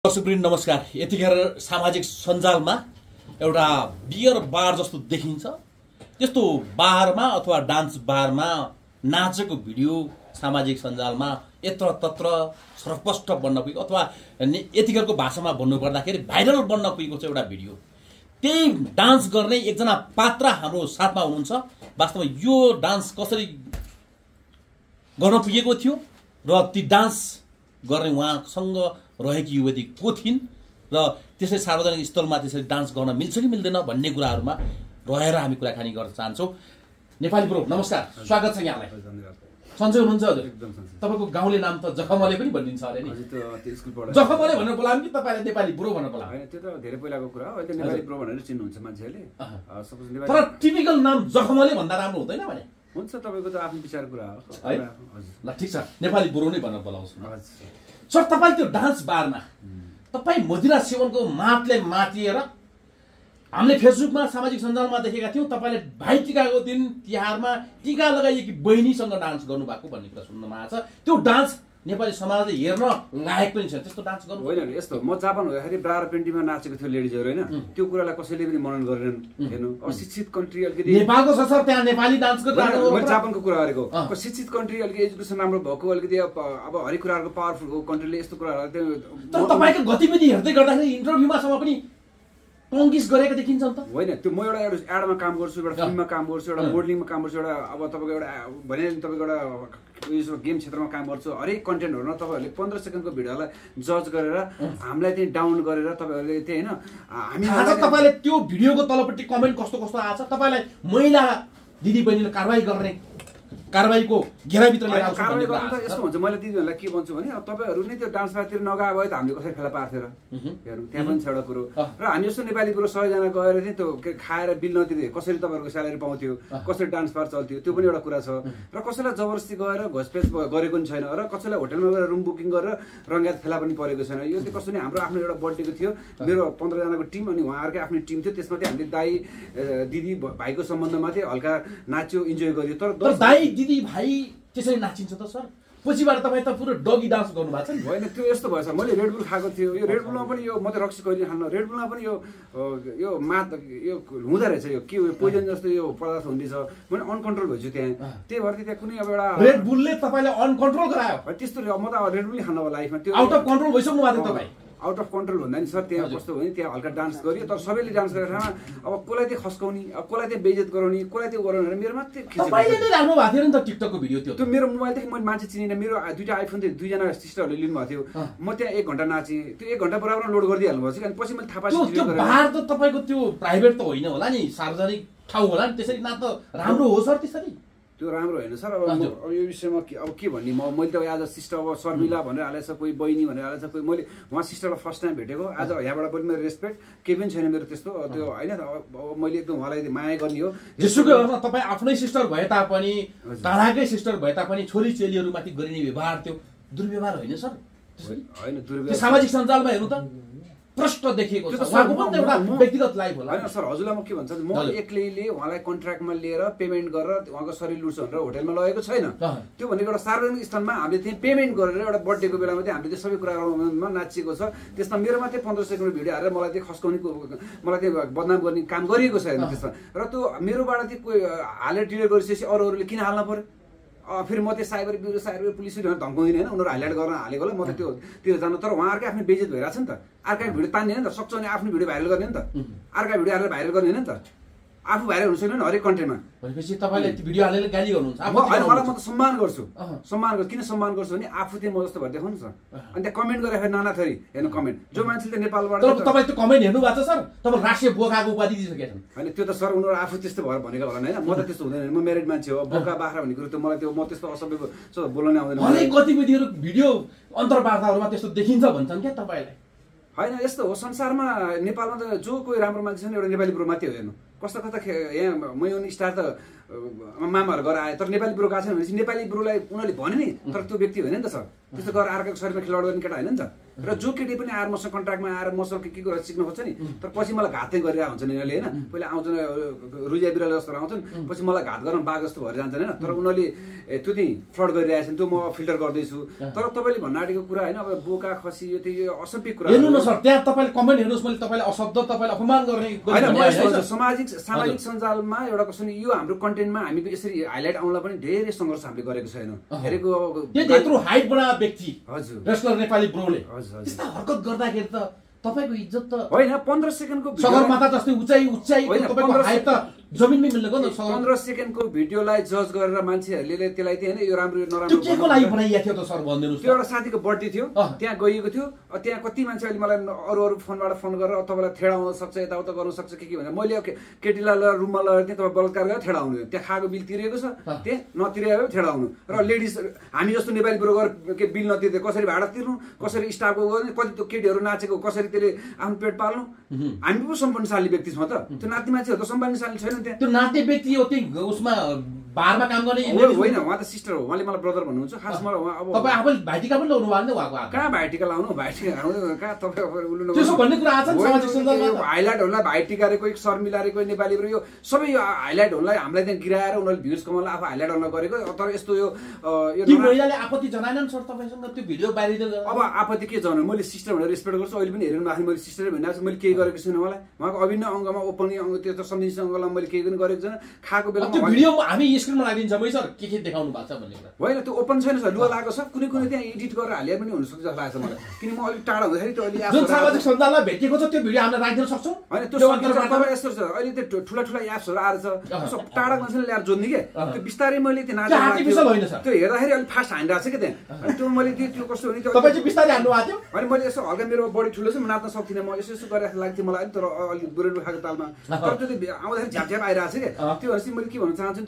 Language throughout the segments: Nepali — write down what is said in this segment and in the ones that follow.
दर्शकवृन्द नमस्कार। यतिखेर सामाजिक सञ्जालमा एउटा बियर बार जस्तो देखिन्छ। त्यस्तो बारमा अथवा डान्स बारमा नाचेको भिडियो सामाजिक सञ्जालमा यत्र तत्र सर्वस्पष्ट बन्न पुगेको अथवा यतिखेरको भाषामा भन्नुपर्दाखेरि भाइरल बन्न पुगेको छ एउटा भिडियो। त्यही डान्स गर्ने एकजना पात्र हाम्रो साथमा हुनुहुन्छ। वास्तवमा यो डान्स कसरी गर्न पुगेको थियो र ती डान्स गर्ने उहाँसँग रहेकी युवती को थिइन् र त्यसै सार्वजनिक स्थलमा त्यसरी डान्स गर्न मिल्छ कि मिल्दैन भन्ने कुराहरूमा रहेर हामी कुराकानी गर्न चाहन्छौँ। नेपाली ब्रो नमस्कार, स्वागत छ यहाँलाई। सन्चै हुनुहुन्छ हजुर? तपाईँको गाउँले नाम त जखमले पनि भनिन्छ अरे नि? जखमले भनेर बोलाउँ कि तपाईँले नेपाली ब्रो भनेर बोलाउँ? त्यो त धेरै पहिलाको कुरा हो। अहिले नेपाली ब्रो भनेर चिन्नुहुन्छ मान्छेहरूले। तर टिपिकल नाम जखमले भन्दा राम्रो हुँदैन भने? हुन्छ, तपाईँको त आफ्नो विचार कुरा हो है। ल ठिक छ, नेपाली ब्रो नै भनेर बोलाउँछु। सर, तपाईँ त्यो डान्स बारमा तपाईँ मदिरा सेवनको मातले मातिएर हामीले फेसबुकमा सामाजिक सञ्जालमा देखेका थियौँ। तपाईँले भाइ टिकाको दिन तिहारमा टिका लगाइएकी बहिनीसँग डान्स गर्नुभएको भन्ने कुरा सुन्नमा आएको छ। त्यो डान्स नेपाली समाजले हेर्न लायक पनि छ। त्यस्तो डान्स गर्नु होइन। यस्तो म जापान हुँदाखेरि ब्रा र पेन्टीमा नाचेको थियो लेडिजहरू, होइन? त्यो कुरालाई कसैले पनि मनन गरेनन्। हेर्नु, अशिक्षित कन्ट्री अलिकति नेपालको छ सर, त्यहाँ नेपाली डान्स मैले जापानको कुरा गरेको। शिक्षित कन्ट्री अलिकति एजुकेसन राम्रो भएको अलिकति अब हरेक कुराहरूको पावरफुल हो कन्ट्रीले यस्तो कुराहरू। तर तपाईँको गतिविधि हेर्दै गर्दाखेरि इन्टरभ्यूमासम्म पनि टङ्किस गरेको देखिन्छ नि त? होइन, त्यो म एउटा एडमा काम गर्छु, एउटा फिल्ममा काम गर्छु, एउटा मोडलिङमा काम गर्छु, एउटा अब तपाईँको एउटा भने तपाईँको एउटा गेम क्षेत्रमा काम गर्छु। हरेक कन्टेन्टहरूमा तपाईँहरूले 15 सेकेन्डको भिडियोलाई जज गरेर हामीलाई चाहिँ डाउन गरेर तपाईँहरूले त्यही होइन हामी तपाईँले त्यो भिडियोको तलपट्टि कमेन्ट कस्तो कस्तो आएको छ? तपाईँलाई महिला दिदी बहिनीले कारवाहीको घेराभित्र लिएर आउँछ। कारवाही गर्नु त यस्तो हुन्छ, मैले दिदीहरूलाई के भन्छु भने तपाईँहरू नै त्यो डान्स बारतिर नगए भए त हामीले कसरी फेला पार्थ्यो र? हेर्नु, त्यहाँ पनि छ एउटा कुरो। र हामी जस्तो नेपाली कुरो 100 जना गएर चाहिँ त्यो खाएर बिल नदिँदै कसरी तपाईँहरूको स्यालेरी पाउँथ्यो, कसरी डान्स बार चल्थ्यो, त्यो पनि एउटा कुरा छ। र कसैलाई जबरजस्ती गएर घोसपेच गरेको पनि छैन, र कसैलाई होटलमा गएर रुम बुकिङ गरेर रङ्गात फेला पनि परेको छैन। यो चाहिँ कस्तो नि हाम्रो आफ्नो एउटा बर्थडेको थियो, मेरो 15 जनाको टिम अनि उहाँहरूकै आफ्नो टिम थियो। त्यसमा चाहिँ हामीले दाई दिदी भाइको सम्बन्धमा चाहिँ हल्का नाच्यो, इन्जोय गर्यो। तर दाई दिदी भाइ त्यसरी नाचिन्छ त सर? पछिबाट तपाईँ त पुरो डगी डान्स गर्नुभएको छ नि? होइन, त्यो यस्तो भएछ। मैले रेडबुल खाएको थियो। यो रेडबुलमा पनि यो म त रक्सी कहिले खान्न। रेडबुलमा पनि यो हुँदो रहेछ, यो के पोइजन जस्तो यो पदार्थ हुँदैछ। मैले अनकन्ट्रोल भएछु त्यहाँ। त्यही भएर त्यहाँ कुनै अब एउटा रेडबुलले तपाईँलाई अनकन्ट्रोल गरायो? त्यस्तो म त अब रेडबुल खानु लाइफमा त्यो आउट अफ कन्ट्रोल भइसक्नु भएको थियो तपाईँ? आउट अफ कन्ट्रोल भन्दा नि सर त्यहाँ कस्तो भयो नि, त्यहाँ हल्का डान्स गरियो। तर सबैले डान्स गरेर अब कसलाई चाहिँ खस्काउने, अब कसलाई चाहिँ बेइज्जत गराउने, कसलाई त्यो गराउने भनेर मेरो मात्रै तपाईँले नै राख्नु भएको थियो नि त टिकटकको भिडियो। त्यो मेरो मोबाइलदेखि मैले मान्छे चिनिनँ। मेरो दुईवटा आइफोन थियो, 2 जना सिस्टरहरूले लिनुभएको थियो। म त्यहाँ 1 घन्टा नाचेँ। त्यो 1 घन्टा बराबर लोड गरिदिइहाल्नु भएको छ। अनि पछि मैले थाहा पाएँ त्यो बार त तपाईँको त्यो प्राइभेट त होइन होला नि, सार्वजनिक ठाउँ होला नि। त्यसरी नाच्दा राम्रो हो सर? त्यसरी त्यो राम्रो होइन सर। अब यो विषयमा अब के भन्ने, मैले त आज सिस्टर अब शर्मिला भनेर हालेछ, कोही बहिनी भनेर हालेछ, कोही मैले उहाँ सिस्टरलाई फर्स्ट टाइम भेटेको। आज यहाँबाट पनि मेरो रेस्पेक्ट केही पनि छैन मेरो त्यस्तो त्यो होइन। अब मैले एकदम उहाँलाई माया गर्ने हो। जेसुकै होस् न, तपाईँ आफ्नै सिस्टर भए तापनि, टाढाकै सिस्टर भए तापनि छोरी चेलीहरूमाथि गरिने व्यवहार त्यो दुर्व्यवहार होइन सर? होइन, दुर्व्यवहार सामाजिक सञ्जालमा हेर्नु त प्रष्ट देखिएको छ। उहाँको पनि एउटा व्यक्तिगत लाइफ होला। होइन सर, हजुरलाई म के भन्छ, म एक्लैले उहाँलाई कन्ट्र्याक्टमा लिएर पेमेन्ट गरेर उहाँको शरीर लुट्छ भनेर होटलमा लगेको छैन। त्यो भनेको एउटा सार्वजनिक स्थानमा हामीले त्यही पेमेन्ट गरेर एउटा बर्थडेको बेलामा चाहिँ हामीले त्यो सबै कुराहरूमा नाचिएको छ। त्यसमा मेरो मात्रै 15 सेकेन्ड भिडियो हालेर मलाई चाहिँ खस्काउने, मलाई चाहिँ बदनाम गर्ने काम गरिएको छ हेर्नु त्यसमा। र त्यो मेरोबाट चाहिँ कोही हालेर डिलिट गरिसकेपछि अरूहरूले किन हाल्न पर्यो? फेरि म त्यो साइबर पुलिसहरू धम्काउँदिनँ होइन। उनीहरू हाइलाइट गर्न हालेको होला, म त त्यो जानु। तर उहाँहरूकै आफ्नो बेइज्जत भइरहेको छ नि त। अर्काको भिडियो तान्ने होइन नि त, सक्छ भने आफ्नो भिडियो भाइरल गर्ने नि त। अर्का भिडियो हालेर भाइरल गर्ने होइन नि त। आफू भाइरल हुन सक्दैन हरेक कन्टेन्टमा। भनेपछि तपाईँले भिडियो हालेर गाली गर्नुहुन्छ? मलाई म त सम्मान गर्छु। किन सम्मान गर्छु भने आफू चाहिँ म जस्तो भएर देखाउनु छ। अनि त्यहाँ कमेन्ट गरेर फेरि नाना थरी हेर्नु कमेन्ट। जो मान्छेले नेपालबाट तपाईँ त्यो कमेन्ट हेर्नु भएको छ सर? तपाईँ राष्ट्रिय बोकाको उपाधि दिइसकेका छन्। होइन, त्यो त सर उनीहरू आफू त्यस्तो भएर भनेको होला होइन। म त त्यस्तो हुँदैन। म म्यारिड मान्छे हो। बोका बाख्रा भन्ने कुरो त मलाई त्यो म त्यस्तो असभ्य बोल्न आउँदैन। हरेक गतिविधिहरू भिडियो अन्तर्वार्ताहरूमा त्यस्तो देखिन्छ भन्छन् क्या तपाईँलाई? होइन, यस्तो हो संसारमा। नेपालमा त जो कोही राम्रो मान्छे छ नि एउटा नेपाली ब्रो मात्रै हो। हेर्नु, कस्ता कस्ता यहाँ मैले स्टार त मामाहरू गरेर आए तर नेपाली ब्रो गएको छैन भनेपछि नेपाली ब्रोलाई उनीहरूले भन्यो नि तर त्यो व्यक्ति होइन नि त सर त्यस्तो गरेर अर्काको शरीरमा खेलवाड गर्ने केटा होइन नि त र जो केटी पनि आएर मसँग कन्ट्र्याक्टमा आएर मसँग के कुरा सिक्नु खोज्छ नि तर पछि मलाई घातै गरिरहेको हुन्छ नि यिनीहरूले होइन पहिला आउँछन् रुजिया बिरालो जस्तो आउँछन् पछि मलाई घात गर्न बाघ जस्तो भएर जान्छन् होइन तर उनीहरूले त्यो चाहिँ फ्रड गरिरहेछन् त्यो म फिल्टर गर्दैछु तर तपाईँले भन्न आँटेको कुरा होइन अब बोका खसी यो त्यो असभ्य कुरा हेर्नु न सर त्यहाँ तपाईँले कमेन्ट हेर्नुहोस् मैले तपाईँलाई अशब्द तपाईँलाई अपमान गर्ने सामाजिक सञ्जालमा एउटा कस्तो नि यो हाम्रो कन्टेन्टमा हामी यसरी हाइलाइट आउनलाई पनि धेरै सङ्घर्ष हामीले गरेको छैन हेरेको यत्रो हाइट बनाएको व्यक्ति हजुर रेस्लर नेपाली ब्रोले त्यस्ता हरकत गर्दाखेरि त तपाईको इज्जत त होइन 15 सेकेन्डको सगरमाथा जस्तै उचाइ तपाईको हाइट त जमिनमै मिल्दैन नि 15 सेकेन्डको भिडियोलाई जज गरेर मान्छेहरूले त्यसलाई चाहिँ हैन यो राम्रो यो नराम्रो त्यो केको लागि बनाइएको थियो त सर भन्दिनुस् त्यो एउटा साथीको बर्थडे थियो त्यहाँ गइएको थियो त्यहाँ कति मान्छेले मलाई अरु फोनबाट फोन गरेर तपाईलाई थेडाउन सक्छ यताउता गर्न सक्छ के भने मैले केटीलाई रुममा लगेर त्यहाँ तपाईँ बलात्कार गरेर थेडाउनु त्यहाँ खाएको बिल तिरेको छ त्यहाँ नतिरेको थेडाउनु र लेडिज हामी जस्तो नेपाली ब्रोकर के बिल नतिर्दै कसरी भाडा तिर्नु कसरी स्टाफको गर्ने कति त्यो केटीहरू नाचेको कसरी त्यसले आफ्नो पेट पाल्नु हामी पो सम्पन्नशाली व्यक्ति छौँ त त्यो नाति मान्छेहरू त सम्पन्नशाली छैन त्यो नाते व्यक्ति हो त्यो उसमा बारमा काम गर्ने होइन उहाँ त सिस्टर हो उहाँले मलाई ब्रदर भन्नुहुन्छ खास मलाई अब तपाईँ आफै भाइटिका पनि लाउनु भएको उहाँको कहाँ भाइटिका लाउनु भाइटिका लाउनु कहाँ तपाईँ उल्लु त्यसो भन्ने कुरा आछ सामाजिक सञ्जालमा हाइलाइटहरूलाई भाइटिका रे कोही शर्मिला रे कोही नेपाली रे यो सबै यो हाइलाइटहरूलाई हामीलाई त्यहाँ गिराएर उनीहरूले भ्युज कमाउनलाई आफू हाइलाइट गर्न गरेको तर यस्तो यो महिलाले आपत्ति जनाएनन् सर तपाईँसँग त्यो भिडियो बाहिरिँदै अब आपत्ति के जनाउनु मैले सिस्टर भनेर रेस्पेक्ट गर्छु अहिले पनि हेर्नु भएको मैले सिस्टरै भनिरहेको छु मैले केही गरेको छैन मलाई उहाँको अभिन्न अङ्गमा ओपनिङ अङ्ग त्यो त सम्झिन्छ अङ्गलाई मैले केही पनि गरेको छैन खाएको बेलामा त्यो भिडियो हामी स्क्रिनमा लगाइदिन्छ है सर के देखाउनु भएको छ भन्ने कुरा होइन त्यो ओपन छैन सर लुगा लागेको छ कुनै कुनै त्यहाँ एडिट गरेर हाले पनि हुनसक्छ जस्तो लाग्छ मलाई किन म अलिक टाढा हुँदाखेरि त्यो अहिले जुन सामाजिक सञ्जालमा भेटेको छ त्यो भिडियो हामीले राखिदिन सक्छौँ होइन त्यो तपाईँ यस्तो छ अहिले त्यो ठुला ठुला एप्सहरू आएर छ टाढा मान्छेले ल्याएर जोड्ने के त्यो बिस्तारै मैले त्यो नाच त्यो हेर्दाखेरि अलिक फास्ट हानिरहेको छ कि त्यहाँ त्यो मैले त्यो कस्तो हुने त्यो तपाईँ चाहिँ बिस्तारै हान्नु भएको थियो अनि मैले यसो हल्का मेरो बडी ठुलो छ म नाच्न सक्दिनँ म यसो यसो गरेर लाग्थ्यो मलाई तर अलिक बुढेलो खाएको तालमा तर त्यो आउँदाखेरि झ्याप झ्याप आइरहेको छ क्या त्यो भनेपछि मैले के भन्न चाहन्छु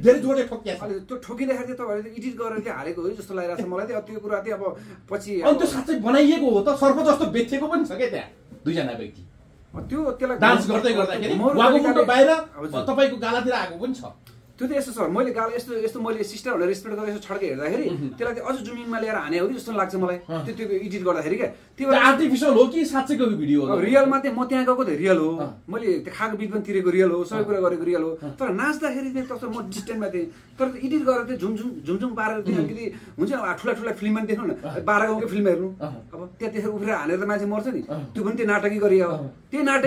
तपाईँले त्यो ठोकिँदाखेरि चाहिँ तपाईँले एडिट गरेर चाहिँ हालेको हो जस्तो लागिरहेको छ मलाई त्यो कुरा चाहिँ अब पछि त्यो साँच्चै बनाइएको हो त सर्प जस्तो बेचेको पनि छ क्या त्यहाँ दुईजना व्यक्ति त्यो त्यसलाई डान्स गर्दै गर्दाखेरि उहाँको मुन्टो बाहिर तपाईँको गालातिर आएको पनि छ त्यो त यस्तो छ मैले गाला यस्तो यस्तो मैले सिस्टर भनेर रेस्पेक्ट गरेर यसो छड्के हेर्दाखेरि त्यसलाई चाहिँ अझ जुमिङमा ल्याएर हाने हो कि जस्तो लाग्छ मलाई त्यो एडिट गर्दाखेरि क्या त्यो आर्टिफिसियल हो कि साँच्चैको भिडियो हो रियलमा चाहिँ म त्यहाँ गएको त रियल हो मैले त्यो खाएको बिल पनि तिरेको रियल हो सबै कुरा गरेको रियल हो तर नाच्दाखेरि चाहिँ तस्तो म डिस्टेन्समा थिएँ तर एडिट गरेर चाहिँ झुमझुम पारेर चाहिँ अलिकति हुन्छ नि ठुला ठुला फिल्ममा पनि देख्नु न 12 गाउँको फिल्म हेर्नु अब त्यहाँ उफ्रेर हानेर त मान्छे मर्छ नि त्यो पनि त्यो नाटकै गरियो त्यो नाटक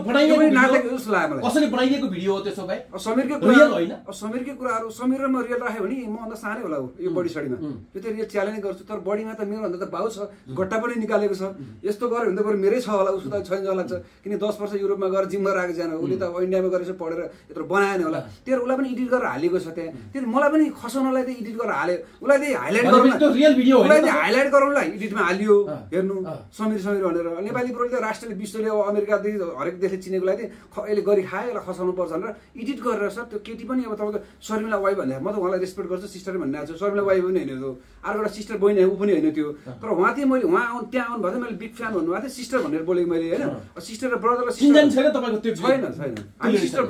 नाटक जस्तो लाग्यो मलाई कसरी बनाइएको भिडियो हो त्यसो भए समीरकै कुरा होइन समीरकै कुराहरू समीर र म रियल राख्यो भने म अन्त सानै होला यो बडी सडीमा त्यो त रियल च्यालेन्ज गर्छु तर बडीमा त मेरो भन्दा त बाउ छ गट्टा पनि निकालेको छ यस्तो गर्यो भने त बरु मेरै छ होला उसको त छैन जस्तो लाग्छ किन 10 वर्ष युरोपमा गएर जिम गरेर आएको जान उसले त इन्डियामा गएर यसो पढेर यत्रो बनाएन होला त्यो उसलाई पनि एडिट गरेर हालेको छ त्यहाँ त्यो मलाई पनि खसाउनलाई त एडिट गरेर हाल्यो उसलाई चाहिँ हाइलाइट गराउन रियल भिडियो हो उसलाई चाहिँ हाइलाइट गराउनलाई एडिटमा हालियो हेर्नु समीर भनेर नेपाली ब्रोले त राष्ट्रले विश्वले अब अमेरिकादेखि हरेक देशले चिनेकोलाई चाहिँ यसले गरी खायो यसलाई खसाउनु पर्छ भनेर एडिट गरेर सर त्यो केटी पनि अब तपाईँको शर्मिला वाइ भन्दा म त उहाँलाई रेस्पेक्ट गर्छु सिस्टर भनिरहेको छु शर्मिला वाइ पनि होइन त्यो अर्को एउटा सिस्टर बहिनी ऊ पनि होइन त्यो तर उहाँ चाहिँ मैले उहाँ त्यहाँ आउनु भएको मैले बिग फ्यान भन्नुभएको थिएँ सिस्टर भनेर बोलेको मैले होइन सिस्टर र ब्रदर र चिन्जान छैन तपाईँको त्यो छैन हामी सिस्टर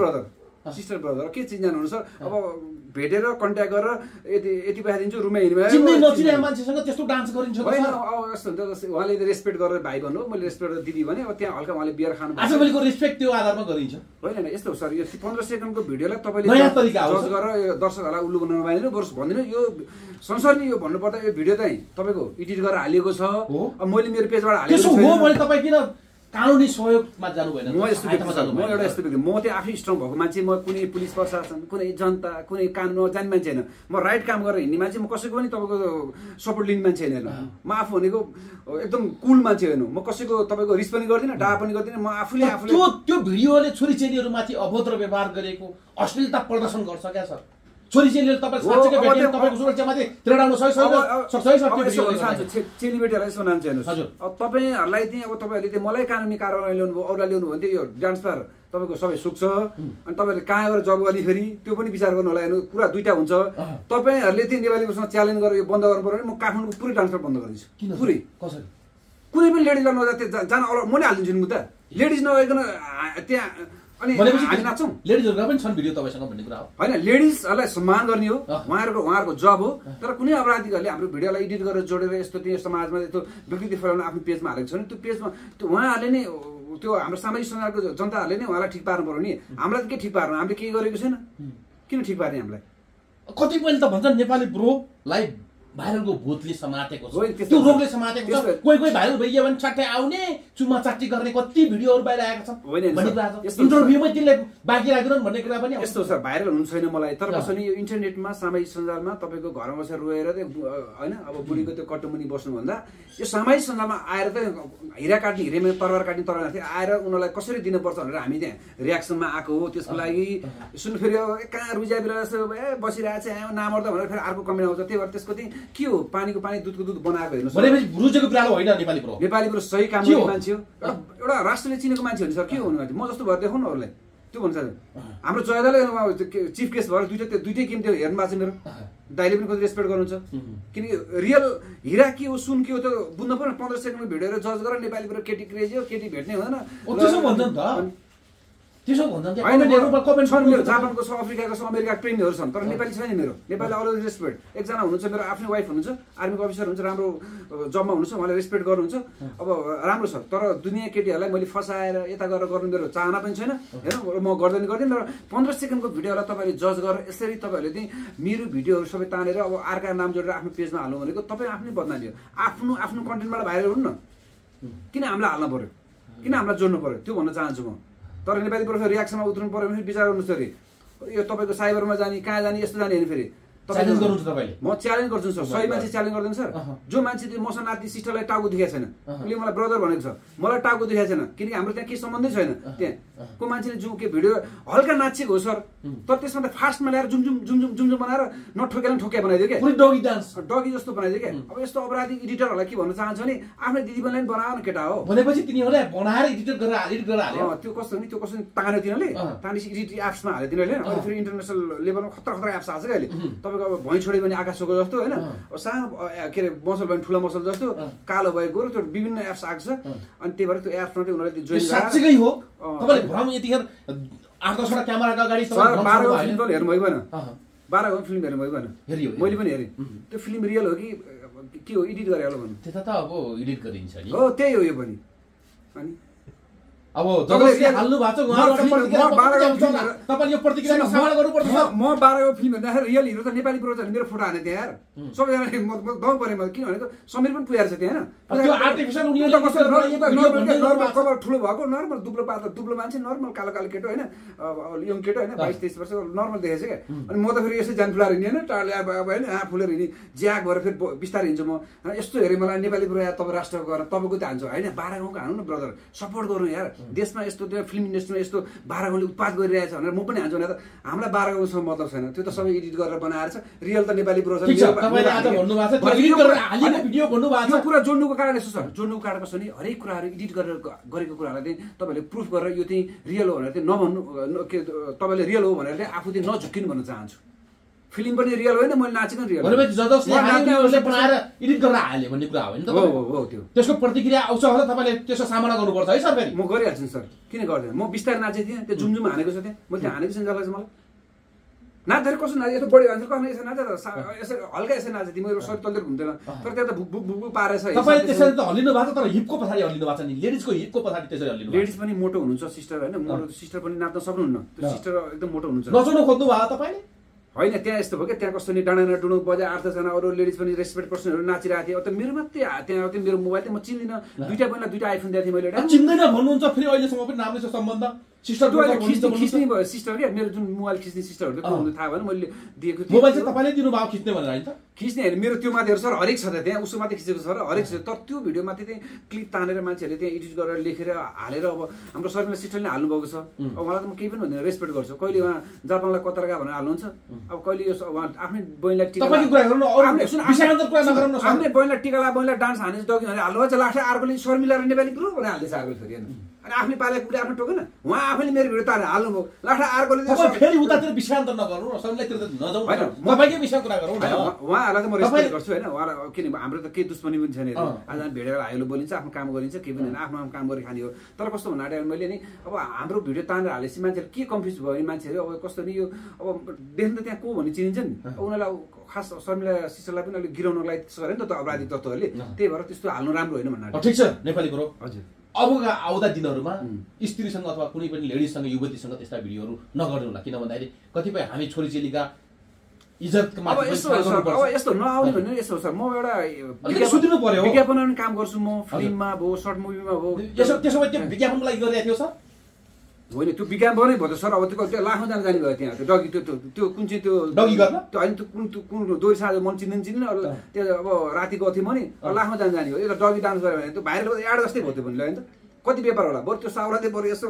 ब्रदर के चिन्जान हुनु सर अब भेटेर कन्ट्याक्ट गरेर यति पैसा दिन्छु रुममा हिँड्नु मान्छेसँग त्यस्तो डान्स गरिन्छ होइन अब यस्तो हुन्छ उहाँले रेस्पेक्ट गरेर भाइ भन्नु मैले रेस्पेक्ट दिदी भने अब त्यहाँ हल्का उहाँले बियर खानु आजभोलिको रेस्पेक्ट त्यो आधारमा गरिन्छ होइन यस्तो सर यो 15 सेकेन्डको भिडियोलाई तपाईँले जज गरेर दर्शकहरूलाई उल्लु बनाउनु पाइँदैन बरु भनिदिनु यो संसारले यो भन्नुपर्दा यो भिडियो चाहिँ तपाईँको एडिट गरेर हालिएको छ अब मैले मेरो पेजबाट हालेको हो भने तपाईँ किन कानुनी सहयोगमा जानु भएन म एउटा यस्तो व्यक्ति म चाहिँ आफै स्ट्रङ भएको मान्छे म कुनै पुलिस प्रशासन कुनै जनता कुनै कानुन जान्ने मान्छे होइन म राइट काम गरेर हिँड्ने मान्छे म कसैको पनि तपाईँको सपोर्ट लिने मान्छे होइन म आफू भनेको एकदम कुल मान्छे होइन म कसैको तपाईँको रिस पनि गर्दिनँ डा पनि गर्दिनँ म आफूले त्यो भिडियोले छोरीचेलीहरूमाथि अभद्र व्यवहार गरेको अश्लीलता प्रदर्शन गर्छ क्या सर छोरीचेलीले तपाईँ साँच्चैकै भेट्यो तपाईँको सुरक्षामाथि त्रेडाउन सक्छ चेलीबेटीहरूलाई यसो नान्छ हेर्नुहोस् अब तपाईँहरूलाई चाहिँ अब तपाईँहरूले चाहिँ मलाई कानुनी कारवाही ल्याउनु भयो अरूलाई ल्याउनु भने यो डान्स बार तपाईँको सबै सुक्छ अनि तपाईँहरूले कहाँ गएर जब गर्ने फेरि त्यो पनि विचार गर्नु होला हेर्नु कुरा दुईटा हुन्छ तपाईँहरूले चाहिँ नेपालीसँग च्यालेन्ज गरेर यो बन्द गर्नु पर्यो भने म काठमाडौँको पुरै डान्स बार बन्द गरिदिन्छु पुरै कसरी कुनै पनि लेडिजलाई नजा जान मैले हालिदिन्छु नि म त लेडिज नगइकन त्यहाँ अनि हामी नाच्छौँ। लेडिजहरुका पनि छन् भिडियो तपाईसँग भन्ने कुरा हो हैन, लेडिजहरुलाई सम्मान गर्ने हो, उहाँहरूको जब हो। तर कुनै अपराधीहरूले हाम्रो भिडियोलाई एडिट गरेर जोडेर यस्तो त्यो समाजमा त्यो विकृति फैलाउन आफ्नो पेजमा हालेको छ भने त्यो पेजमा त्यो उहाँहरूले नै त्यो हाम्रो सामाजिक सञ्जालको जनताहरूले नै उहाँलाई ठिक पार्नु पर्यो नि। हामीलाई त के ठिक पार्नु, हामीले केही गरेको छैन, किन ठिक पार्ने हामीलाई? कतिपयले त भन्छन् नेपाली ब्रोलाई भाइरलको भूतले समातेको छ, त्यो रोगले समातेको छ। कोही कोही भाइरल भइयो भने छट्टै आउने चुमा चाटी गर्ने कति भिडियोहरू बाहिर आएका छन् भन्ने कुरा छ। इन्टरभ्यूमै तिनले बाँकी राख्दैनन् भन्ने कुरा पनि यस्तो छ। भाइरल हुनु छैन मलाई, तर कसरी यो इन्टरनेटमा सामाजिक सञ्जालमा तपाईँको घरमा बसेर रोएर होइन अब बुढीको त्यो कटुमुनि बस्नुभन्दा यो सामाजिक सञ्जालमा आएर त हिरा काट्ने हिरेमा तरबार काट्ने तरबार थियो, आएर उनीहरूलाई कसरी दिनुपर्छ भनेर हामी त्यहाँ रियाक्सनमा आएको हो। त्यसको लागि सुन्नु फेरि कहाँ रुजाइबिर बसिरहेको छ नामर्दा भनेर फेरि अर्को कमेन्ट आउँछ। त्यही भएर त्यसको चाहिँ के हो, पानीको पानी दुधको दुध बनाएको हेर्नुहोस्। भनेपछि रुचेको बिरालो होइन नेपाली ब्रो। नेपाली ब्रो सही काम गर्ने मान्छे हो, एउटा राष्ट्रले चिनेको मान्छे हो नि सर। के हुनु म जस्तो भएर देखाउनु अरूलाई त्यो भन्छ। हाम्रो जयदाले चिफ गेस्ट भएर दुइटै गेम त्यो हेर्नु भएको छ मेरो दाइले पनि कति रेस्पेक्ट गर्नुहुन्छ। किनकि रियल हिरा के हो सुन के हो त्यो बुझ्नु पर्ने। 15 सेकेन्डमा भिडियो जज गरेर नेपाली ब्रो केटी क्रेजी हो, केटी भेट्ने हुँदैन त्यसो भन्छ नि त। त्यसो भन्छन् मेरो जापानको छ, अफ्रिकाको छ, अमेरिकाको प्रेमीहरू छन्, तर नेपाली छैन मेरो। Nepali always respect. एकजना हुनुहुन्छ मेरो आफ्नै वाइफ हुनुहुन्छ, आर्मीको अफिसर हुन्छ, राम्रो जबमा हुनुहुन्छ, उहाँले रेस्पेक्ट गर्नुहुन्छ। अब राम्रो छ, तर दुनियाँ केटीहरूलाई मैले फसाएर यता गरेर गर्नु मेरो चाहना पनि छैन। हेर्नु म गर्दैन तर 15 सेकेन्डको भिडियोलाई तपाईँले जज गरेर यसरी तपाईँहरूले चाहिँ मेरो भिडियोहरू सबै तानेर अब अर्का नाम जोडेर आफ्नो पेजमा हाल्नु भनेको तपाईँ आफ्नै बदनामी हो। आफ्नो कन्टेन्टबाट भाइरल हुनु न, किन हामीलाई हाल्नु पर्यो, किन हामीलाई जोड्नु पर्यो, त्यो भन्न चाहन्छु म। तर नेपाली प्रोफेसर रियाक्सनमा उत्रनु पर्यो भने विचार गर्नुहोस्। अरे यो तपाईँको साइबरमा जाने कहाँ जाने यस्तो जाने होइन। फेरि म च्यालेन्ज गर्छु सर, सही मान्छे च्यालेन्ज गर्दैन सर। जो मान्छे त्यो मसँग नाति सिस्टरलाई टाउको देखाएको छैन, उसले मलाई ब्रदर भनेको छ, मलाई टाउको देखाएको छैन, किनकि हाम्रो त्यहाँ केही सम्बन्धै छैन। त्यहाँ को मान्छेले जुन के भिडियो हल्का नाचेको हो सर, तर त्यसमा त फास्टमा ल्याएर जुम बनाएर नठोकेर ठोक्या बनाइदियो क्या, डगी डान्स डगी जस्तो बनाइदियो क्या। अब यस्तो अपराधी एडिटरहरूलाई के भन्न चाहन्छ भने आफ्नै दिदीबहिनीलाई पनि बनाओ न केटा हो भनेपछि तिनीहरूले बनाएर एडिट गरेर हाल्यो। त्यो कस्तो नि, त्यो कस्तो तान्यो तिनीहरूले, तानेपछि एडिट एप्समा हाल्यो तिनीहरूले। अहिले फेरि इन्टरनेसनल लेभलमा खतरा एप्स आएको छ क्या अहिले। तपाईँको अब भैँ छोड्यो भने आकाशको जस्तो होइन, सानो के अरे मसल भने ठुलो मसल जस्तो कालो भएको त्यो विभिन्न एप्स आएको छ। अनि त्यही भएर त्यो एप्समा चाहिँ उनीहरूले जोइन साँच्चै हो। तपाईँले भ्रम यतिखेर 8-10 क्यामेराको अगाडि 12 फिल्म हेर्नु भयो भएन, 12 फिल्म हेर्नु भयो भएन, मैले पनि हेरेँ। त्यो फिल्म रियल हो कि के हो, एडिट गरे होला भन्नु। त्यता त अब एडिट गरिन्छ नि। हो त्यही हो यो पनि। अनि अब जसले हाल्नु भएको छ तपाईले यो प्रतिक्रिया सामना गर्नुपर्छ। म 12 फिल्म हेर्दाखेरि रियल हिरो त नेपाली ब्रो छ मेरो फोटो हाने त्यहाँ यार सबैजना म गाउँ परे म किन भनेको समीर पनि पुगेर छ त्यहाँ हैन। त्यो आर्टिफिशियल उनीहरुले कस्तो नर्मल कभर ठुलो भएको नर्मल दुब्लो पात दुब्लो मान्छे नर्मल कालो कालो केटो हैन, यङ केटो हैन 22-23 वर्षको नर्मल देखेछ के। अनि म त फेरि यसै जान फुलाएर हिँड्ने हैन, टाढले अब हैन आँ फुलेर हिँड्ने ज्याक भएर फेरि बिस्तारै हिँड्छु म। यस्तो हेरे मलाई नेपाली ब्रो यार तपाईँ राष्ट्रको गरेर तपाईँको त हान्छ हैन, 12 गाउँको हान्नु न ब्रदर, सपोर्ट गर्नु यार। देशमा यस्तो त्यो फिल्म इन्डस्ट्रीमा यस्तो 12 गाउँले उत्पाद गरिरहेछ भनेर म पनि हान्छु भने त हामीलाई 12 गाउँसँग मतलब छैन। त्यो त सबै एडिट गरेर बनाएर छ, रियल त नेपाली ब्रो छ। तपाईले आज भन्नु भएको छ एडिट गरेर हालिने भिडियो भन्नु भएको छ। यो कुरा जोड्नुको कारण यस्तो छ, जोड्नुको कारण कसो नि हरेक कुराहरु एडिट गरेर गरेको कुराहरुलाई चाहिँ तपाईले प्रुफ गरेर यो चाहिँ रियल हो भनेर चाहिँ नभन्नु के तपाईले रियल हो भनेर चाहिँ आफू चाहिँ नझुक्किनु भन्न चाहन्छु। फिल्म पनि रियल होइन, मैले नाचेको रियल हो भनेपछि जजसले हाल्नेहरुले बनाएर एडिट गरेर हाले भन्ने कुरा हो नि त। हो त्यो त्यसको प्रतिक्रिया आउँछ होला, तपाईले त्यसको सामना गर्नुपर्छ है सर। फेरि म गरिहाल्छु सर, किन गर्दैन, म बिस्तारै नाचे थिएँ, त्यो जुमजुम हानेको छ त्यहाँ, मैले त्यहाँ हानेको छैन जसलाई चाहिँ मलाई नाच्दाखेरि कस्तो नाचे यस्तो बढी भन्छ कसले यसो नाचे यसो हल्का यसो नाचे थिएँ, मेरो शरीर तलतिर घुम्दैन, तर त्यहाँ त भुक भुक भुक पारेछ। तपाईले त्यसरी त हल्लिनु भएको छ, तर हिपको पछाडी हल्लिनु भएको छ नि, लेडिजको हिपको पछाडी त्यसरी हल्लिनु। लेडिज पनि मोटो हुनुहुन्छ सिस्टर हैन, मोटो सिस्टर पनि नाच्न सक्नुहुन्न, त्यो सिस्टर एकदम मोटो हुनुहुन्छ। नचाउनु खोज्नु भयो तपाईले होइन, त्यहाँ यस्तो भयो क्या, त्यहाँ कस्तो नि डाँडा डुडुङ बजा 8-10 अरू लेडिज पनि रेस्पेक्ट पर्सनहरू नाचिरहेको थियो। त मेरो मात्रै त्यहाँ त्यो मेरो मोबाइल चाहिँ म चिन्दिनँ, दुईटा आइफोन दिएको थिएँ मैले। चिन्दैन भन्नुहुन्छ फेरि अहिलेसम्म पनि राम्रो छ सम्बन्ध सिस्टर खिच्ने भयो सिस्टर क्या, मेरो जुन मोबाइल खिच्ने सिस्टरहरू को हुनु थाहा भएन, मैले दिएको थिएँ मोबाइल चाहिँ तपाईँले दिनु भयो खिच्ने भनेर हैन त। खिच्ने होइन मेरो त्यो माथि सर हरेक छ त त्यहाँ, उसको माथि खिचेको छ र हरेक छ, तर त्यो भिडियो माथि चाहिँ क्लिप तानेर मान्छेहरूले त्यहाँ एडिट गरेर लेखेर हालेर अब हाम्रो शर्मिला सिस्टरले हाल्नुभएको छ। अब उहाँलाई त म केही पनि भन्दिनँ, रेस्पेक्ट गर्छु। कहिले उहाँ जापानलाई कतरगा भनेर हाल्नुहुन्छ, अब कहिले यो उहाँ आफ्नै बहिनीलाई टिका आफ्नै बहिनीलाई टिका ला बहिनीलाई डान्स हाने डगी भनेर हाल्नु भएछ, लास्ट अर्कोले शर्मिला र नेपाली ग्रुप भनेर हाल्दैछ अर्को फेरि होइन। अनि आफूले पालेको कुराले आफ्नो टोकेन उहाँ आफैले मेरो भिडियो तारेर हाल्नुभयो लाठा अर्कोले फेरि उतातिर विषयान्त नगर्नु र सबैतिर नजाउँ हैन तपाईकै विषय कुरा गरौँ न उहाँहरूलाई त म रेस्पेक्ट गर्छु हैन उहाँलाई किन हाम्रो त केही दुश्मनी पनि छैन आज भिडियो हालेर बोलिन्छ आफ्नो काम गरिन्छ केही पनि हैन आफ्नो काम गरी खाने हो तर कस्तो भन्नाले मैले नि अब हाम्रो भिडियो तानेर हालेपछि मान्छेहरू के कन्फ्युज भयो भने मान्छेहरू अब कस्तो नि यो अब देख्न त त्यहाँ को भन्ने चिनिन्छ नि उनीहरूलाई खास शर्मिला शिष्यलाई पनि अलिक गिराउनको लागि त्यसो गरे नि त अपराधी तत्त्वहरूले त्यही भएर त्यस्तो हाल्नु राम्रो होइन भन्नाले ठिक छ नेपाली ब्रो हजुर अबका आउँदा दिनहरूमा स्त्रीसँग अथवा कुनै पनि लेडिजसँग युवतीसँग त्यस्ता भिडियोहरू नगर्नु होला किन भन्दाखेरि कतिपय हामी छोरीचेलीका इज्जतमा अब यस्तो नआउने भने यस्तो सर म एउटा सुध्रिनु पर्यो विज्ञापनमा पनि काम गर्छु म फिल्ममा भयो सर्ट मुभीमा भयो त्यसो भए त्यो विज्ञापनको लागि गरिरहेको थियो सर होइन त्यो विज्ञापनै भयो त सर अब त्यो लाखौँ जान जाने भयो त्यहाँ त्यो डगी त्यो कुन चाहिँ त्यो डगी गर्न त्यो होइन त्यो कुन दोरी साँझ मन चिन्दैन त्यो अब राति गएको थिएँ म नि लाखौँ जाने हो यो त डगी डान्स गऱ्यो भने त्यो भाइरल एड जस्तै भयो त्यो पनि होइन त कति पेपर होला बरु त्यो साउराले बरु यसो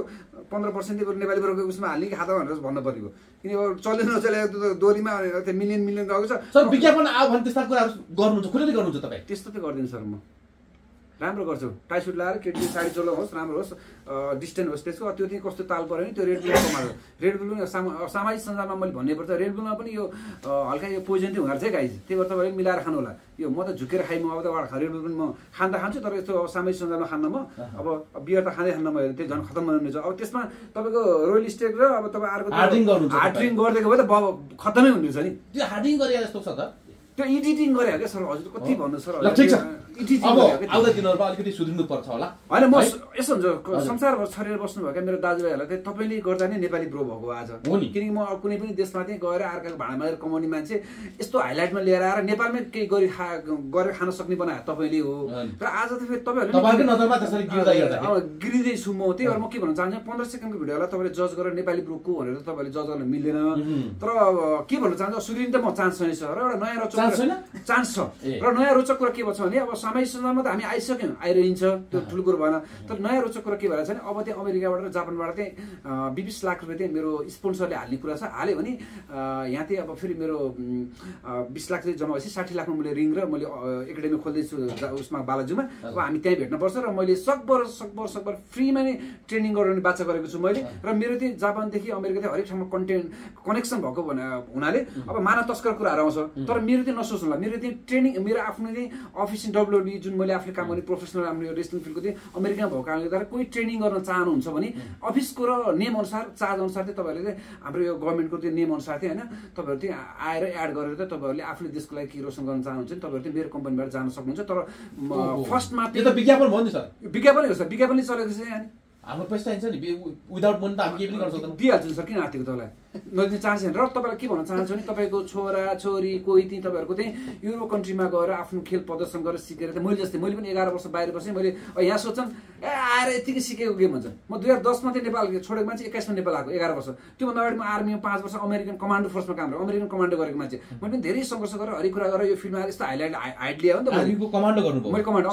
15% बरु नेपाली बरुको उसमा हाल्ने कि खाता भनेर भन्नु परेको किन अब चल्यो नचलेको त्यो दोरीमा त्यो मिलियन गएको छ सर विज्ञापन आयो भने त्यस्ता कुराहरू गर्नुहुन्छ खुलेर गर्नुहुन्छ तपाईँ त्यस्तो त गर्दिनँ सर म राम्रो गर्छु टाई सुट लगाएर केटी साडी चोलो होस् राम्रो होस् डिस्टेन्स होस् त्यसको त्यो चाहिँ कस्तो ताल पऱ्यो नि त्यो रेड बुल कमायो रेड बुल सामाजिक सञ्जालमा मैले भन्नुपर्छ रेड बुलमा पनि यो हल्का यो पोइजन चाहिँ हुँदो रहेछ गाइज त्यही भएर तपाईँले मिलाएर खानु होला यो म त झुकेर खाइ म अब त रेड बुल पनि म खाँदा खान्छु तर यस्तो सामाजिक सञ्जालमा खान्न म अब बियर त खाँदै खान्न म त्यो झन् खतम बनाउनु छ अब त्यसमा तपाईँको रोयल स्टेक र अब तपाईँ अर्को हार्ड ड्रिङ्क गरिदिएको भए त खतमै हुनुहुन्छ नि त्यो हार्डिङ गरे जस्तो छ त त्यो एडिटिङ गरे क्या सर हजुर कति भन्नु सर ठिक छ अब आउँदा दिनहरुमा अलिकति सुध्रिनु पर्छ होला हैन म यसो हुन्छ संसारभर छरेर बस्नुभएका मेरो दाजुभाइहरूलाई चाहिँ तपाईँले गर्दा नै नेपाली ब्रो भएको आज किनकि म कुनै पनि देशमा चाहिँ गएर अर्काको भाँडामा गएर कमाउने मान्छे यस्तो हाइलाइटमा लिएर आएर नेपालमै केही गरेर खान सक्ने बनाए तपाईँले हो र आज त फेरि तपाईँहरूको नजरमा त्यसरी गिरिँदैछु म त्यही भएर म के भन्न चाहन्छु 15 सेकेन्डको भिडियोलाई तपाईँले जज गरेर नेपाली ब्रो को भनेर तपाईँले जज गर्न मिल्दैन तर के भन्न चाहन्छु सुध्रिन त म चान्स छैन सर र एउटा नयाँ रोचक चान्स छ र नयाँ रोचक कुरा के भन्छ भने अब सामाजिक सञ्जालमा त हामी आइसक्यौँ आइरहन्छ त्यो ठुलो कुरो भएन तर नयाँ रोचक कुरा के भएर छ भने अब त्यहाँ अमेरिकाबाट र जापानबाट चाहिँ 20 लाख रुपियाँ चाहिँ मेरो स्पोन्सरले हाल्ने कुरा छ हाल्यो भने यहाँ चाहिँ अब फेरि मेरो 20 लाख चाहिँ जम्मा भएपछि 60 लाखमा मैले रिङ र मैले एकाडेमी खोल्दैछु उसमा बालाजुमा अब हामी त्यहीँ भेट्नुपर्छ र मैले सकभर फ्रीमा नै ट्रेनिङ गराउने बाचा गरेको छु मैले र मेरो चाहिँ जापानदेखि अमेरिका चाहिँ हरेक ठाउँमा कनेक्सन भएको हुनाले अब मानव तस्कर कुराहरू आउँछ तर मेरो चाहिँ नसोच्नु होला मेरो चाहिँ ट्रेनिङ मेरो आफ्नो चाहिँ अफिस डब्ल्युडी जुन मैले आफूले काम गर्ने प्रोफेसनल हाम्रो रेस्लिङ फिल्डको चाहिँ अमेरिकामा भएको कारणले गर्दा कोही ट्रेनिङ गर्न चाहनुहुन्छ भने अफिसको र नेम अनुसार चार्ज अनुसार चाहिँ तपाईँहरूले चाहिँ हाम्रो यो गभर्मेन्टको त्यो नेम अनुसार चाहिँ होइन तपाईँहरू चाहिँ आएर एड गरेर चाहिँ तपाईँहरूले आफूले देशको लागि के रोशन गर्न चाहनुहुन्छ भने तपाईँहरू चाहिँ मेरो कम्पनीबाट जान सक्नुहुन्छ तर फर्स्टमा त्यो त विज्ञापन भयो नि सर विज्ञापनै हो सर विज्ञापनले चलेको छ यहाँ हाम्रो पैसा चाहिन्छ नि विदाउट मनी त हामी केही पनि गर्न सक्दैनौँ दिइहाल्छु सर किन आँटेको तपाईँलाई नदिने चान्स छैन र तपाईँलाई के भन्न चाहन्छु भने तपाईँको छोरा छोरी कोही चाहिँ तपाईँहरूको चाहिँ युरोप कन्ट्रीमा गएर आफ्नो खेल प्रदर्शन गरेर सिकेर चाहिँ मैले जस्तै मैले पनि 11 वर्ष बाहिर बसेँ मैले यहाँ सोच्छन् आएर यतिकै सिकेको गेम भन्छ म 2010मा चाहिँ नेपाल छोडेको मान्छे 21मा नेपाल आएको 11 वर्ष त्योभन्दा अगाडि म आर्मीमा 5 वर्ष अमेरिकन कमान्डो फोर्समा काम गरेँ अमेरिकन कमान्डो गरेको मान्छे मैले पनि धेरै सङ्घर्ष गरेर हरेक कुरा गरेर यो फिल्ममा यस्तो हाइट लियो नि त कमान्डो गर्नुभयो मैले कमान्डो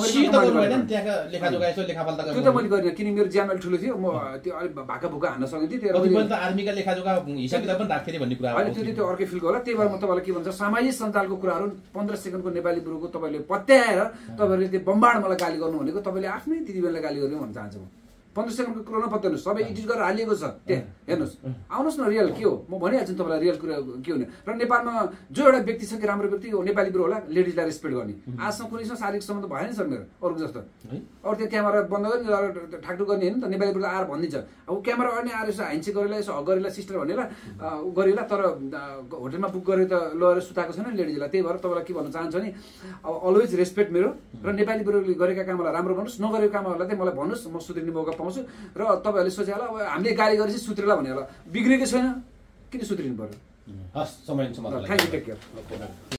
त्यो त मैले गरिनँ किन मेरो ज्यानल ठुलो थियो म त्यो अलिक भाका भुका हान्न सकिन्थेँ त्यो आर्मीका लेखाजोखा हिसाब किताब पनि राख्थे भन्ने कुरा होइन त्यो अर्कै फिल्ड होला त्यही भएर म तपाईँलाई के भन्छ सामाजिक सञ्जालको कुराहरू 15 सेकेन्डको नेपाली ब्रोको तपाईँले पत्याएर तपाईँहरूले त्यो बम्बाड मलाई गाली गर्नु भनेको तपाईँले आफ्नै दिदीबहिनीलाई गाली गर्नु भन्न चाहन्छु म 15 सेकेन्डको कुरो नपत्याउनुहोस् सबै एडिट गरेर हालिएको छ त्यहाँ हेर्नुहोस् आउनुहोस् न रियल के हो म भनिहाल्छु नि तपाईँलाई रियल कुरा के हुने र नेपालमा जो एउटा व्यक्ति छ कि राम्रो व्यक्ति हो नेपाली ब्रो होला लेडिजलाई रेस्पेक्ट गर्ने आजसम्म कुनैसँग शारीरिक सम्बन्ध भएन सर मेरो अरूको जस्तो अरू त्यो क्यामेरा बन्द गर्ने ठाकटुक गर्ने होइन त नेपाली ब्रो आएर भनिदिन्छ अब क्यामेरा अनि आएर यसो हाइन्ची गरेला यसो गरेला सिस्टर भनेला गरेला तर होटेलमा बुक गरेर त लगेर सुताएको छैन लेडिजलाई त्यही भएर तपाईँलाई के भन्न चाहन्छु भने अब अलवेज रेस्पेक्ट मेरो र नेपाली ब्रोले गरेका कामलाई राम्रो भन्नुहोस् नगरेको कामहरूलाई चाहिँ मलाई भन्नुहोस् म सुध्रिने मौका पाउँछु र तपाईँहरूले सोचे होला अब हामीले गाली गरेपछि सुध्रेला भने होला बिग्रेको छैन किन सुध्रिनु पर्यो हस् समय छ मलाई थ्याङ्क यू टेक केयर